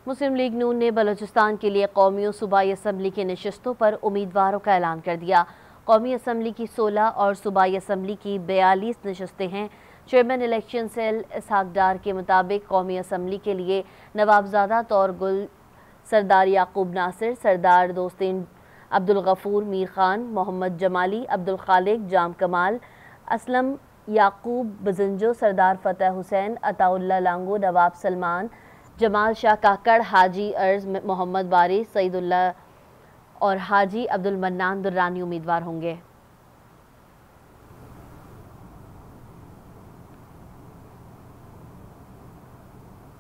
मुस्लिम league नून ने बलूचिस्तान के लिए कौमी और सूबाई असम्बली की नशस्तों पर उम्मीदवारों का ऐलान कर दिया। कौमी असम्बली की 16 और सूबाई असम्बली की 42 नशस्तें हैं। Chairman election cell Ishaq Dar के मुताबिक कौमी असम्बली के लिए नवाबजादा तौरगुल, सरदार याकूब नासिर, सरदार दोस्तीन अब्दुल गफूर, मीर खान, मोहम्मद जमाली, अब्दुल खालिक, जाम कमाल, असलम याकूब बजंजो, सरदार फतेह हुसैन, अताउल्ला लांगो, नवाब सलमान, जमाल शाह काकड़, हाजी अर्ज मोहम्मद बारी, सईदुल्ला और हाजी अब्दुल मन्नान दुर्रानी उम्मीदवार होंगे।